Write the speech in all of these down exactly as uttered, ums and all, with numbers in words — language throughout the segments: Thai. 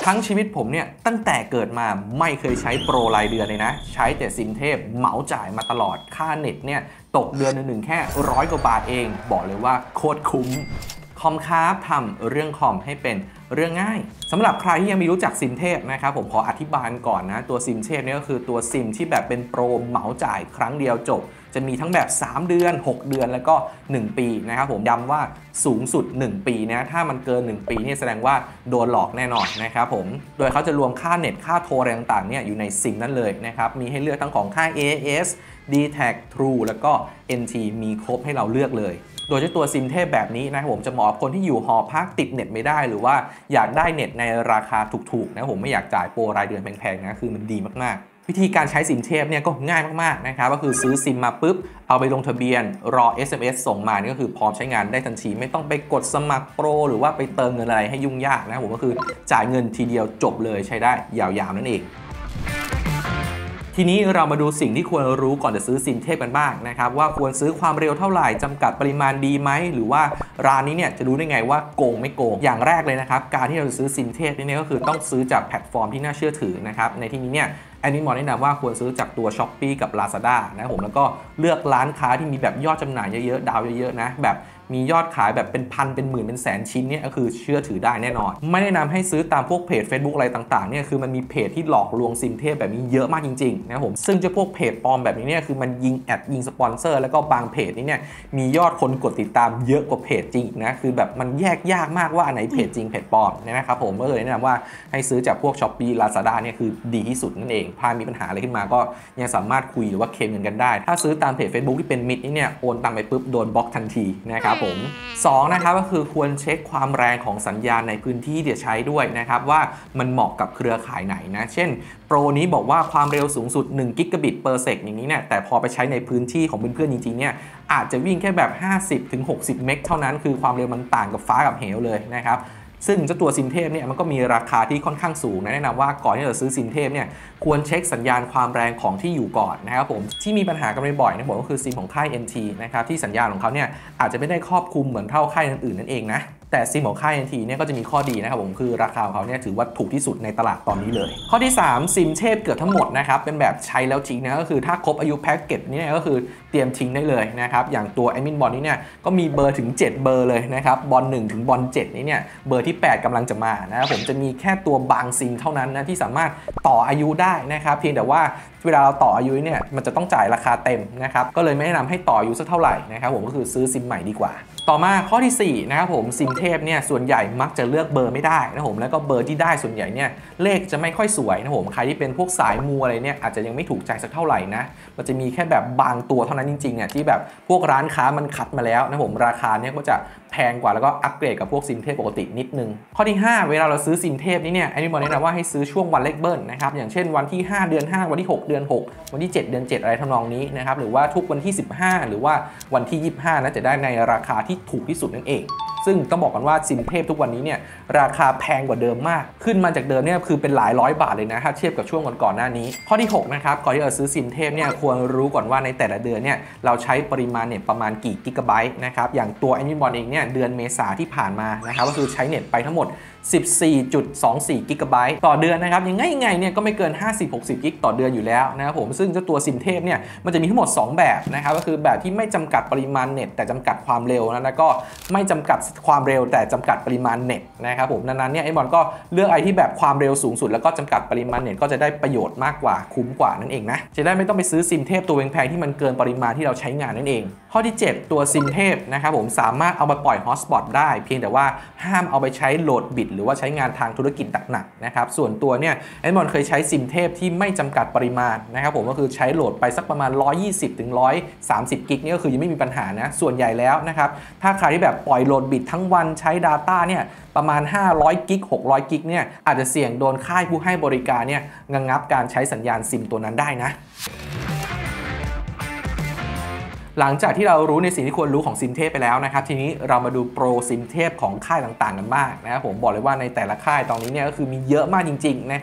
ทั้งชีวิตผมเนี่ยตั้งแต่เกิดมาไม่เคยใช้โปรรายเดือนเลยนะใช้แต่ซิมเทพเหมาจ่ายมาตลอดค่าเน็ตเนี่ยตกเดือนหนึ่งแค่ร้อยกว่าบาทเองบอกเลยว่าโคตรคุ้มคอมคราฟทำเรื่องคอมให้เป็นเรื่องง่ายสำหรับใครที่ยังไม่รู้จักซิมเทพนะครับผมขออธิบายก่อนนะตัวซิมเทพนี่ก็คือตัวซิมที่แบบเป็นโปรเหมาจ่ายครั้งเดียวจบจะมีทั้งแบบสามเดือนหกเดือนแล้วก็หนึ่งปีนะครับผมย้ำว่าสูงสุดหนึ่งปีนะถ้ามันเกินหนึ่งปีนี่แสดงว่าโดนหลอกแน่นอนนะครับผมโดยเขาจะรวมค่าเน็ตค่าโทรอะไรต่างๆเนี่ยอยู่ในซิมนั้นเลยนะครับมีให้เลือกทั้งของค่าย เอ เอส ดี แท็ก True แล้วก็ เอ็น ที มีครบให้เราเลือกเลยโดยเฉพาะตัวซิมเทพแบบนี้นะครับผมจะเหมาะกับคนที่อยู่หอพักติดเน็ตไม่ได้หรือว่าอยากได้เน็ตในราคาถูกๆนะผมไม่อยากจ่ายโปรรายเดือนแพงๆนะคือมันดีมากๆวิธีการใช้ซิมเทพเนี่ยก็ง่ายมากๆนะครับก็คือซื้อซิมมาปุ๊บเอาไปลงทะเบียนรอ เอส เอ็ม เอส ส่งมานี่ก็คือพร้อมใช้งานได้ทันทีไม่ต้องไปกดสมัครโปรหรือว่าไปเติมเงินอะไรให้ยุ่งยากนะผมก็คือจ่ายเงินทีเดียวจบเลยใช้ได้ยาวๆนั่นเองทีนี้เรามาดูสิ่งที่ควรรู้ก่อนจะซื้อซิมเทพกันบ้างนะครับว่าควรซื้อความเร็วเท่าไหร่จำกัดปริมาณดีไหมหรือว่าร้านนี้เนี่ยจะรู้ได้ไงว่าโกงไม่โกงอย่างแรกเลยนะครับการที่เราจะซื้อซิมเทพนี่ก็คือต้องซื้อจากแพลตฟอร์มที่น่าเชื่อถือนะครับในที่นี้เนี่ยแอนนี่มอแนะนำว่าควรซื้อจากตัว ช้อปปี้ กับ ลาซาด้า นะครับผมแล้วก็เลือกร้านค้าที่มีแบบยอดจำหน่ายเยอะๆดาวเยอะๆนะแบบมียอดขายแบบเป็นพันเป็นหมื่นเป็นแสนชิ้นเนี่ยก็คือเชื่อถือได้แน่นอนไม่แนะนำให้ซื้อตามพวกเพจ Facebook อะไรต่างๆเนี่ยคือมันมีเพจที่หลอกลวงซิมเทพแบบนี้เยอะมากจริงๆนะครับผมซึ่งจะพวกเพจปลอมแบบนี้เนี่ยคือมันยิงแอดยิงสปอนเซอร์แล้วก็บางเพจนี้เนี่ยมียอดคนกดติดตามเยอะกว่าเพจจริงนะคือแบบมันแยกยากมากว่าอันไหนเพจจริงเพจปลอมนะครับผมก็เลยแนะนำว่าให้ซื้อจากพวก ช้อปปี้ ลาซาด้า เนี่ยคือดีที่สุดนั่นเองถ้ามีปัญหาอะไรขึ้นมาก็ยังสามารถคุยหรือว่าเคลมเงินกันได้ถ้าซื้อตามเพจ Facebook ที่เป็นมิดนี่เนี่ยโอนตังไปปุ๊บโดนบล็อกทันทีนะครับผมสองนะครับก็คือควรเช็คความแรงของสัญญาณในพื้นที่ที่จะใช้ด้วยนะครับว่ามันเหมาะกับเครือข่ายไหนนะเช่นโปรนี้บอกว่าความเร็วสูงสุดหนึ่งกิกะบิตเปอร์เซกอย่างนี้เนี่ยแต่พอไปใช้ในพื้นที่ของเพื่อนๆจริงๆเนี่ยอาจจะวิ่งแค่แบบ ห้าสิบถึงหกสิบ เมกเท่านั้นคือความเร็วมันต่างกับฟ้ากับเหวเลยนะครับซึ่งเจ้าตัวซิมเทพเนี่ยมันก็มีราคาที่ค่อนข้างสูงนะแนะนำว่าก่อนที่จะซื้อซิมเทพเนี่ยควรเช็คสัญญาณความแรงของที่อยู่ก่อนนะครับผมที่มีปัญหากันบ่อยๆนะผมก็คือซิมของค่าย เอ็น ที นะครับที่สัญญาณของเขาเนี่ยอาจจะไม่ได้ครอบคลุมเหมือนเท่าค่ายอื่นๆนั่นเองนะแต่ซิมของค่าย เอ็น ที เนี่ยก็จะมีข้อดีนะครับผมคือราคาของเขาเนี่ยถือว่าถูกที่สุดในตลาดตอนนี้เลยข้อที่สามซิมเทพเกือบทั้งหมดนะครับเป็นแบบใช้แล้วทิ้งนะก็คือถ้าครบอายุแพ็กเกจนี้ก็คือเตรียมทิ้งได้เลยนะครับอย่างตัวแอดมินบอลนี้เนี่ยก็มีเบอร์ถึงเจ็ดเบอร์เลยนะครับบอลหนึ่งถึงบอลเจ็ดนี้เนี่ยเบอร์ที่แปดกำลังจะมานะครับผมจะมีแค่ตัวบางซิมเท่านั้นนะที่สามารถต่ออายุได้นะครับเพียงแต่ว่าเวลาเราต่ออายุเนี่ยมันจะต้องจ่ายราคาเต็มนะครับก็เลยไม่แนะนำให้ต่ออายุสักเท่าไหร่นะครับผมก็คือซื้อซิมใหม่ดีกว่าต่อมาข้อที่สี่นะครับผมซิมเทพเนี่ยส่วนใหญ่มักจะเลือกเบอร์ไม่ได้นะผมแล้วก็เบอร์ที่ได้ส่วนใหญ่เนี่ยเลขจะไม่ค่อยสวยนะผมใครที่เป็นพวกสายมูอะไรเนี่ยอาจจะยังไม่ถูกใจสักเท่าไหร่นะมันจะมีแค่แบบบางตัวเท่านั้นจริงๆเนี่ยที่แบบพวกร้านค้ามันคัดมาแล้วนะผมราคาเนี่ยก็จะแพงกว่าแล้วก็อัปเกรดกับพวกซิมเทพปกตินิดนึงข้อที่ห้าเวลาเราซื้อซิมเทพนี้เนี่ยแอนนี่บอลแนะนำว่าให้ซื้อช่วงวันเลขเบิ้ลนะครับอย่างเช่นวันที่ห้าเดือนห้าวันที่หกเดือนหกวันที่เจ็ดเดือนเจ็ดอะไรทำนองนี้นะครับหรือว่าทุกวันที่สิบห้าหรือว่าวันที่ยี่สิบห้านะจะได้ในราคาที่ถูกที่สุดนั่นเองซึ่งต้องบอกกันว่าซิมเทพทุกวันนี้เนี่ยราคาแพงกว่าเดิมมากขึ้นมาจากเดิมเนี่ยคือเป็นหลายร้อยบาทเลยนะถ้าเทียบกับช่วงก่อนๆหน้านี้ข้อที่หกนะครับก่อนที่เราซื้อซิมเทพเนี่ยควรรู้ก่อนว่าในแต่ละเดือนเนี่ยเราใช้ปริมาณเน็ตประมาณกี่กิกะไบต์นะครับอย่างตัวแอนิมบอลเองเนี่ยเดือนเมษาที่ผ่านมานะครับก็คือใช้เน็ตไปทั้งหมด สิบสี่จุดสองสี่ กิกะไบต์ต่อเดือนนะครับยังไงยังไงเนี่ยก็ไม่เกิน ห้าสิบหกสิบ กิกต่อเดือนอยู่แล้วนะครับผมซึ่งเจ้าตัวซิมเทพเนี่ยมันจะมีทั้งหมดสองแบบนะครับก็คือแบบที่ไม่จำกัดปริมาณเน็ตแต่จำกัดความเร็วนะแล้วก็ไม่จำกัดความเร็วแต่จำกัดปริมาณเน็ตนะครับผมดังนั้นเนี่ยไอ้บอลก็เลือกไอ้ที่แบบความเร็วสูงสุดแล้วก็จำกัดปริมาณเน็ตก็จะได้ประโยชน์มากกว่าคุ้มกว่านั่นเองนะจะได้ไม่ต้องไปซื้อซิมเทพตัวแพงๆที่มันเกินปริมาณที่เราใช้งานนั่นเองข้อที่เจ็ดตัวซิมเทพนะครับผมสามารถเอามาปล่อยฮอตสปอตได้เพียงแต่ว่าห้ามเอาไปใช้โหลดบิตหรือว่าใช้งานทางธุรกิจหนักๆนะครับส่วนตัวเนี่ยแอนมอนเคยใช้ซิมเทพที่ไม่จำกัดปริมาณนะครับผมก็คือใช้โหลดไปสักประมาณหนึ่งร้อยยี่สิบถึงหนึ่งร้อยสามสิบกิกนี่ก็คือยังไม่มีปัญหานะส่วนใหญ่แล้วนะครับถ้าใครที่แบบปล่อยโหลดบิตทั้งวันใช้ Data เนี่ยประมาณห้าร้อยกิกหกร้อยกิกเนี่ยอาจจะเสี่ยงโดนค่ายผู้ให้บริการเนี่ยงับการใช้สัญญาณซิมตัวนั้นได้นะหลังจากที่เรารู้ในสิ่งที่ควรรู้ของซิมเทพไปแล้วนะครับทีนี้เรามาดูโปรซิมเทพของค่ายต่างๆกันบ้างนะครับผมบอกเลยว่าในแต่ละค่ายตอนนี้เนี่ยก็คือมีเยอะมากจริงๆนะครับ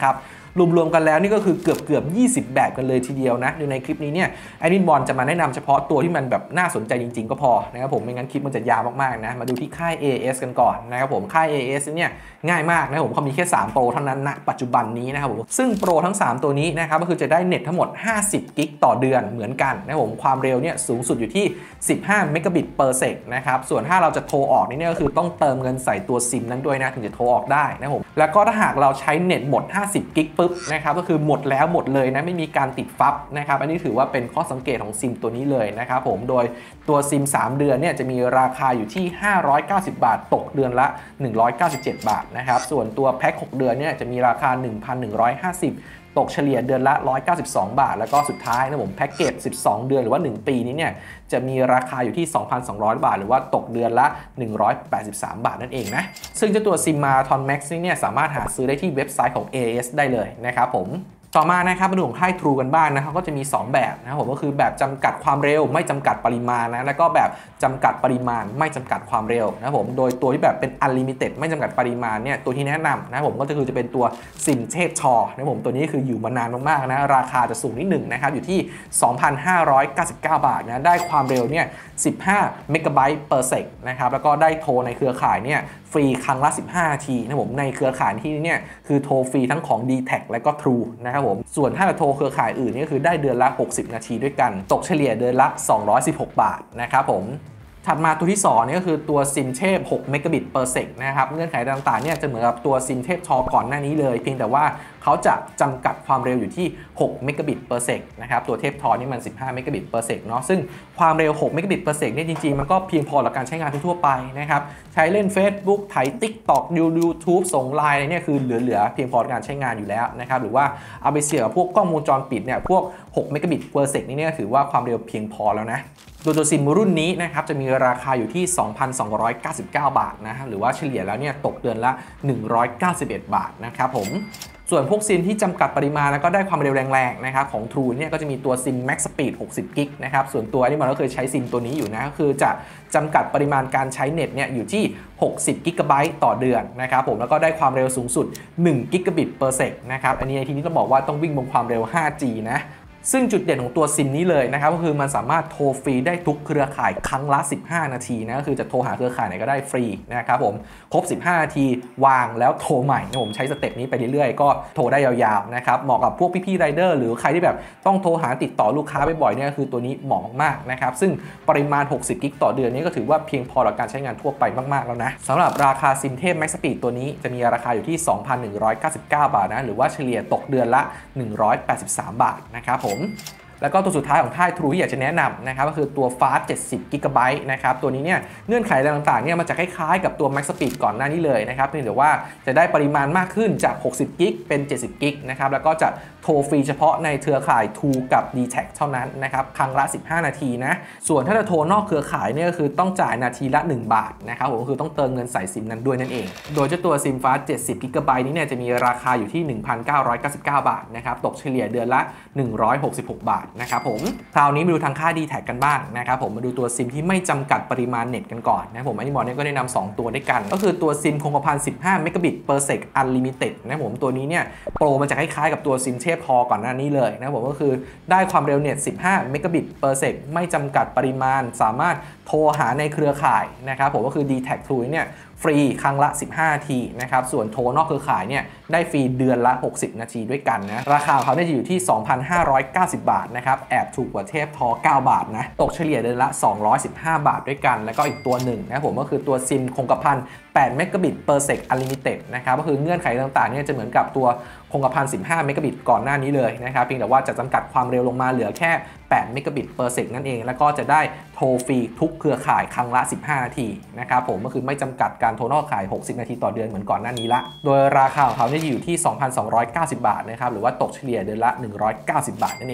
รวมๆกันแล้วนี่ก็คือเกือบเกือบยี่สิบแบบกันเลยทีเดียวนะโดยในคลิปนี้เนี่ยแอดมินบอลจะมาแนะนำเฉพาะตัวที่มันแบบน่าสนใจจริงๆก็พอนะครับผมไม่งั้นคลิปมันจะยาวมากๆนะมาดูที่ค่าย เอ เอส กันก่อนนะครับผมค่าย เอ เอส เนี่ยง่ายมากนะผมเขามีแค่สามโปรเท่านั้นณปัจจุบันนี้นะครับผมซึ่งโปรทั้งสามตัวนี้นะครับก็คือจะได้เน็ตทั้งหมดห้าสิบกิกต่อเดือนเหมือนกันนะครับผมความเร็วเนี่ยสูงสุดอยู่ที่สิบห้าเมกะบิต per sec นะครับส่วนถ้าเราจะโทรออกนี่เนี่ยก็คือต้องเติมเงินใส่ตัวซิมนั้นด้วยนะถึงจะโทรออกได้นะครับผมแล้วก็ถ้าหากเราใช้เน็ตหมดห้าสิบกิกปุ๊บนะครับก็คือหมดแล้วหมดเลยนะไม่มีการติดฟับนะครับอันนี้ถือว่าเป็นข้อสังเกตของซิมตัวนี้เลยนะครับผมโดยตัวซิมสามเดือนเนี่ยจะมีราคาอยู่ที่ห้าร้อยเก้าสิบบาทตกเดือนละหนึ่งร้อยเก้าสิบเจ็ดบาทนะครับส่วนตัวแพ็คหกเดือนเนี่ยจะมีราคา หนึ่งพันหนึ่งร้อยห้าสิบตกเฉลี่ยเดือนละหนึ่งร้อยเก้าสิบสองบาทแล้วก็สุดท้ายนะผมแพ็กเกจสิบสองเดือนหรือว่าหนึ่งปีนี้เนี่ยจะมีราคาอยู่ที่ สองพันสองร้อยบาทหรือว่าตกเดือนละหนึ่งร้อยแปดสิบสามบาทนั่นเองนะซึ่งเจ้าตัว ซิม Marathon Max นี่เนี่ยสามารถหาซื้อได้ที่เว็บไซต์ของ เอ เอส ได้เลยนะครับผมต่อมานะครับมาดูของค่าย True กันบ้างนะครับก็จะมีสองแบบนะครับผมก็คือแบบจำกัดความเร็วไม่จำกัดปริมาณนะแล้วก็แบบจำกัดปริมาณไม่จำกัดความเร็วนะครับผมโดยตัวที่แบบเป็น Unlimited ไม่จำกัดปริมาณเนี่ยตัวที่แนะนำนะครับผมก็คือจะเป็นตัวซิมเทพชอนะครับผมตัวนี้คืออยู่มานานมากๆนะราคาจะสูงนิดหนึ่งนะครับอยู่ที่ สองพันห้าร้อยเก้าสิบเก้าบาทนะได้ความเร็วเนี่ยสิบห้าเมกะไบต์ per sec นะครับแล้วก็ได้โทรในเครือข่ายเนี่ยฟรีครั้งละสิบห้านาทีนะผมในเครือข่ายที่นี่เนี่ยคือโทรฟรีทั้งของ ดี แท็ก และก็ True นะครับผมส่วนถ้าจะโทรเครือข่ายอื่นนี่คือได้เดือนละหกสิบนาทีด้วยกันตกเฉลี่ยเดือนละสองร้อยสิบหกบาทนะครับผมถัดมาตัวที่สองนี่ก็คือตัวซิมเทพหกเมกะบิต per sec นะครับเงื่อนไขต่างๆเนี่ยจะเหมือนกับตัวซิมเทพชอก่อนหน้านี้เลยเพียงแต่ว่าเขาจะจำกัดความเร็วอยู่ที่หกเมกะบิต per sec นะครับตัวเทพทอนี่มันสิบห้าเมกะบิต per sec เนาะซึ่งความเร็วหกเมกะบิต per sec เนี่ยจริงๆมันก็เพียงพอต่อการใช้งานทั่วไปนะครับใช้เล่น Facebook ไถ TikTok ดู YouTube ส่งไลน์อะไรเนี่ยคือเหลือๆเพียงพอต่อการใช้งานอยู่แล้วนะครับหรือว่าเอาไปเสียบพวกกล้องวงจรปิดเนี่ยพวกหกเมกะบิต per sec นี่เนี่ยถือว่าความเร็วเพียงพอแล้วนะโดยตัวซิมรุ่นนี้นะครับจะมีราคาอยู่ที่ สองพันสองร้อยเก้าสิบเก้าบาทนะหรือว่าเฉลี่ยแล้วเนี่ยตกเดือนละหนึ่งร้อยเก้าสิบเอ็ดบาทนะครับผมส่วนพวกซิมที่จำกัดปริมาณแล้วก็ได้ความเร็วแรงๆนะครับของ True เนี่ยก็จะมีตัวซิม Max Speed หกสิบกิกนะครับส่วนตัวนี่มันก็เคยใช้ซิมตัวนี้อยู่นะก็คือจะจำกัดปริมาณการใช้เน็ตเนี่ยอยู่ที่หกสิบกิกะไบต์ต่อเดือนนะครับผมแล้วก็ได้ความเร็วสูงสุดหนึ่งกิกะบิต per sec นะครับอันนี้ในที่นี้ต้องบอกว่าต้องวิ่งบนความเร็ว ห้าจี นะซึ่งจุดเด่นของตัวซิมนี้เลยนะครับก็คือมันสามารถโทรฟรีได้ทุกเครือข่ายครั้งละสิบห้านาทีนะก็คือจะโทรหาเครือข่ายไหนก็ได้ฟรีนะครับผมครบสิบห้านาทีวางแล้วโทรใหม่นะผมใช้สเต็ปนี้ไปเรื่อยๆก็โทรได้ยาวๆนะครับเหมาะกับพวกพี่ๆไรเดอร์หรือใครที่แบบต้องโทรหาติดต่อลูกค้าบ่อยๆเนี่ยคือตัวนี้เหมาะมากๆนะครับซึ่งปริมาณหกสิบกิกต่อเดือนนี้ก็ถือว่าเพียงพอต่อการใช้งานทั่วไปมากๆแล้วนะสำหรับราคาซิมเทพ Max Speed ตัวนี้จะมีราคาอยู่ที่ สองพันหนึ่งร้อยเก้าสิบเก้าบาทนะหรือว่าเฉลี่ยตกเดือนละหนึ่งร้อยแปดสิบสามบาทนะครับผมแล้วก็ตัวสุดท้ายของค่าย True ที่อยากจะแนะนำนะครับก็คือตัว Fast เจ็ดสิบกิกะไบต์นะครับตัวนี้เนี่ยเงื่อนไขต่างๆเนี่ยมันจะคล้ายๆกับตัว Max Speed ก่อนหน้านี้เลยนะครับเพียงแต่ว่าจะได้ปริมาณมากขึ้นจากหกสิบกิกเป็นเจ็ดสิบกิกนะครับแล้วก็จะโทรฟรีเฉพาะในเครือข่าย True กับ ดี แท็ก เท่านั้นนะครับครั้งละสิบห้านาทีนะส่วนถ้าจะโทรนอกเครือข่ายเนี่ยก็คือต้องจ่ายนาทีละหนึ่งบาทนะครับผมก็คือต้องเติมเงินใส่ซิมนั้นด้วยนั่นเองโดยเจ้าตัวซิม Fast เจ็ดสิบกิกะไบต์นี้เนี่ยจะมีราคาอยู่ที่ หนึ่งพันเก้าร้อยเก้าสิบเก้าบาทนะครับตกเฉลี่ยเดือนละหนึ่งร้อยหกสิบหกบาทนะครับผมคราวนี้มาดูทางค่าย ดี แท็ก กันบ้างนะครับผมมาดูตัวซิมที่ไม่จำกัดปริมาณเน็ตกันก่อนนะผมอันนี้บอลเนี่ยก็ได้นำสองตัวด้วยกันก็คือตัวซิมคงกระพันสิบห้าเมกะบิต per sec unlimited นะผมตัวนี้เนี่ยโปรมันจะคล้ายๆกับตัวซิมเทพพอก่อนหน้านี้เลยนะผมก็คือได้ความเร็วเน็ตสิบห้าเมกะบิต per sec ไม่จำกัดปริมาณสามารถโทรหาในเครือข่ายนะครับผมก็คือ ดี แท็ก True เนี่ยฟรีครั้งละสิบห้านาทีนะครับส่วนโทรนอกเครือข่ายเนี่ยได้ฟรีเดือนละหกสิบนาทีด้วยกันนะราคาของเขาเนี่ยจะอยู่ที่ สองพันห้าร้อยเก้าสิบบาทนะครับแอบถูกกว่าเทพทอเก้าบาทนะตกเฉลี่ยเดือนละสองร้อยสิบห้าบาทด้วยกันแล้วก็อีกตัวหนึ่งนะผมก็คือตัวซิมคงกระพันแปดเมกะบิต per sec unlimited นะครับก็คือเงื่อนไขต่างๆเนี่ยจะเหมือนกับตัวคงกระพันสิบห้าเมกะบิตก่อนหน้านี้เลยนะครับเพียงแต่ว่าจะจำกัดความเร็วลงมาเหลือแค่แปดเมกะบิต per sec นั่นเองแล้วก็จะได้โทรฟรีทุกเครือข่ายครั้งละสิบห้านาทีนะครับผมก็คือไม่จำกัดการโทรนอกข่ายหกสิบนาทีต่อเดือนเหมือนก่อนหน้านี้ละโดยราคาของเขาเนี่ยอยู่ที่ สองพันสองร้อยเก้าสิบบาทนะครับหรือว่าตกเฉลี่ยเดือนละหนึ่งร้อยเก้าสิบบาทนั่นเอง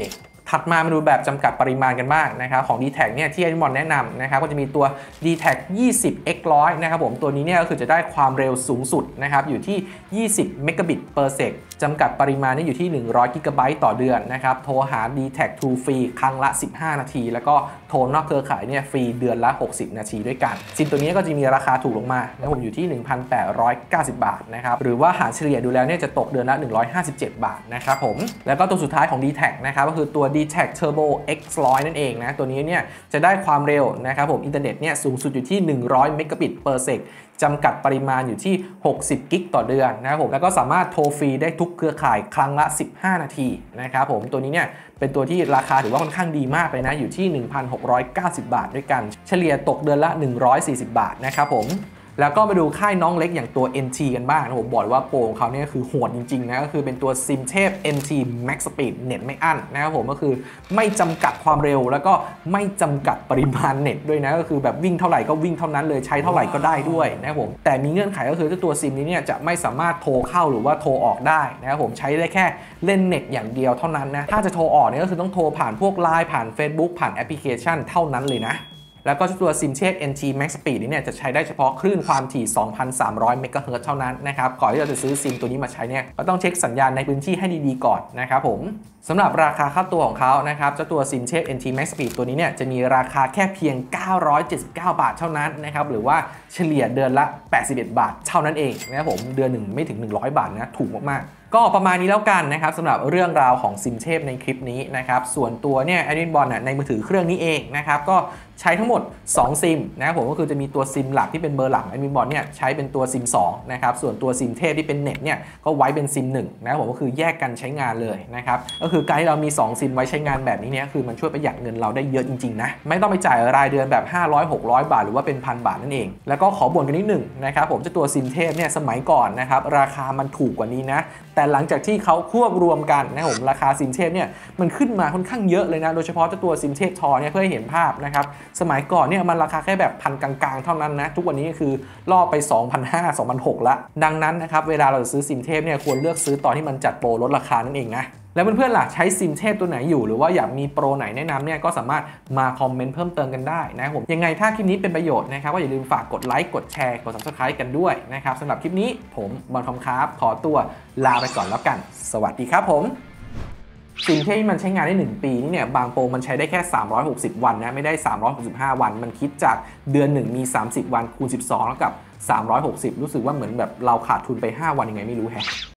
ถัดมามาดูแบบจำกัดปริมาณกันบ้างนะครับของ ดี แท็ก เนี่ยที่ไอ้บอลแนะนำนะครับก็จะมีตัว ดี แท็ก ยี่สิบ เอ็กซ์ หนึ่งร้อย นะครับผมตัวนี้เนี่ยก็คือจะได้ความเร็วสูงสุดนะครับอยู่ที่ยี่สิบเมกะบิต per sec จำกัดปริมาณนี่อยู่ที่หนึ่งร้อยกิกะไบต์ต่อเดือนนะครับโทรหา ดี แท็ก ทู ฟรีครั้งละสิบห้านาทีแล้วก็โทรนอกเครือข่ายเนี่ยฟรีเดือนละหกสิบนาทีด้วยกันซิมตัวนี้ก็จะมีราคาถูกลงมานะครับผมอยู่ที่ หนึ่งพันแปดร้อยเก้าสิบ บาทนะครับหรือว่าหารเฉลี่ยดูแล้วเนี่ยจะตกเดือนละหนึ่งร้อยห้าสิบเจ็ดบาทนะครับผมแล้วก็ตัวสุดท้ายของ ดี แท็ก นะครับก็คือตัว ดี แท็ก Turbo เอ็กซ์ หนึ่งร้อย นั่นเองนะตัวนี้เนี่ยจะได้ความเร็วนะครับผมอินเทอร์เน็ตเนี่ยสูงสุดอยู่ที่หนึ่งร้อยเมกะบิต per sec จำกัดปริมาณอยู่ที่หกสิบกิกต่อเดือนนะครับผมแล้วก็สามารถโทรฟรีได้ทุกเครือข่ายครั้งละสิบห้านาทีนะครับผมตัวนี้เนี่ยเป็นตัวที่ราคาถือว่าค่อนข้างดีมากเลยนะอยู่ที่ หนึ่งพันหกร้อยเก้าสิบ บาทด้วยกันเฉลี่ยตกเดือนละหนึ่งร้อยสี่สิบบาทนะครับผมแล้วก็มาดูค่ายน้องเล็กอย่างตัว เอ็น ที กันบ้างนะผมบอกว่าโปรของเขาเนี่ยคือโหดจริงๆนะก็คือเป็นตัวซิมเทพ เอ็น ที Max Speed เน็ตไม่อั้นนะครับผมก็คือไม่จำกัดความเร็วแล้วก็ไม่จำกัดปริมาณเน็ตด้วยนะก็คือแบบวิ่งเท่าไหร่ก็วิ่งเท่านั้นเลยใช้เท่าไหร่ก็ได้ด้วยนะครับผมแต่มีเงื่อนไขก็คือตัวซิมนี้เนี่ยจะไม่สามารถโทรเข้าหรือว่าโทรออกได้นะครับผมใช้ได้แค่เล่นเน็ตอย่างเดียวเท่านั้นนะถ้าจะโทรออกเนี่ยก็คือต้องโทรผ่านพวก ไลน์ ผ่าน Facebook ผ่านแอปพลิเคชันเท่านั้นเลยนะแล้วก็ตัวซิมเชฟ เอ็น ที Max Speed นี้เนี่ยจะใช้ได้เฉพาะคลื่นความถี่ สองพันสามร้อย เมกะเฮิรตซ์เท่านั้นนะครับก่อนที่เราจะซื้อซิมตัวนี้มาใช้เนี่ยก็ต้องเช็คสัญญาณในพื้นที่ให้ดีๆก่อนนะครับผมสำหรับราคาค่าตัวของเขานะครับเจ้าตัวซิมเชฟ เอ็น ที Max Speed ตัวนี้เนี่ยจะมีราคาแค่เพียงเก้าร้อยเจ็ดสิบเก้าบาทเท่านั้นนะครับหรือว่าเฉลี่ยเดือนละแปดสิบเอ็ดบาทเท่านั้นเองนะครับผมเดือนหนึ่งไม่ถึงหนึ่งร้อยบาทนะถูกมากๆก็ประมาณนี้แล้วกันนะครับสำหรับเรื่องราวของซิมเทพในคลิปนี้นะครับส่วนตัวเนี่ยแอดมินบอลในมือถือเครื่องนี้เองนะครับก็ใช้ทั้งหมดสองซิมนะครับผมก็คือจะมีตัวซิมหลักที่เป็นเบอร์หลักแอดมินบอลเนี่ยใช้เป็นตัวซิมสองนะครับส่วนตัวซิมเทพที่เป็นเน็ตเนี่ยก็ไว้เป็นซิมหนึ่งนะครับผมก็คือแยกกันใช้งานเลยนะครับก็คือการที่เรามีสองซิมไว้ใช้งานแบบนี้เนี่ยคือมันช่วยประหยัดเงินเราได้เยอะจริงๆนะไม่ต้องไปจ่ายรายเดือนแบบห้าร้อย หกร้อยบาทหรือว่าเป็นพันบาทนั่นเองแล้วก็ขอบ่นกันนิดหนึ่งนะครับผมเจ้าตัวซิมเทพเนี่ยสมัยก่อนนะครับราคามันถูกกว่านี้นะแต่หลังจากที่เขาควบรวมกันนะครับผมราคาซิมเทพเนี่ยมันขึ้นมาค่อนข้างเยอะเลยนะโดยเฉพาะเจ้าตัวซิมเทพทอเนี่ยเพื่อให้เห็นภาพนะครับสมัยก่อนเนี่ยมันราคาแค่แบบพันกลางๆเท่านั้นนะทุกวันนี้คือล่อไป สองพันห้าร้อย สองพันหกร้อย ละดังนั้นนะครับเวลาเราซื้อซิมเทพเนี่ยควรเลือกซื้อตอนที่มันจัดโปรลดราคานั่นเองนะแล้วเพื่อนๆล่ะใช้ซิมเทพตัวไหนอยู่หรือว่าอยากมีโปรไหนแนะนำเนี่ยก็สามารถมาคอมเมนต์เพิ่มเติมกันได้นะครับผมยังไงถ้าคลิปนี้เป็นประโยชน์นะครับก็อย่าลืมฝากกดไลค์กดแชร์กด ซับสไครบ์ กันด้วยนะครับสำหรับคลิปนี้ผมบอลคอมครับขอตัวลาไปก่อนแล้วกันสวัสดีครับผมซิมเทพมันใช้งานได้หนึ่งปีนี่เนี่ยบางโปรมันใช้ได้แค่สามร้อยหกสิบวันนะไม่ได้สามร้อยหกสิบห้าวันมันคิดจากเดือนหนึ่งมีสามสิบวันคูณสิบสองแล้วกับสามร้อยหกสิบรู้สึกว่าเหมือนแบบเราขาดทุนไปห้าวันยังไงไม่รู้แฮะ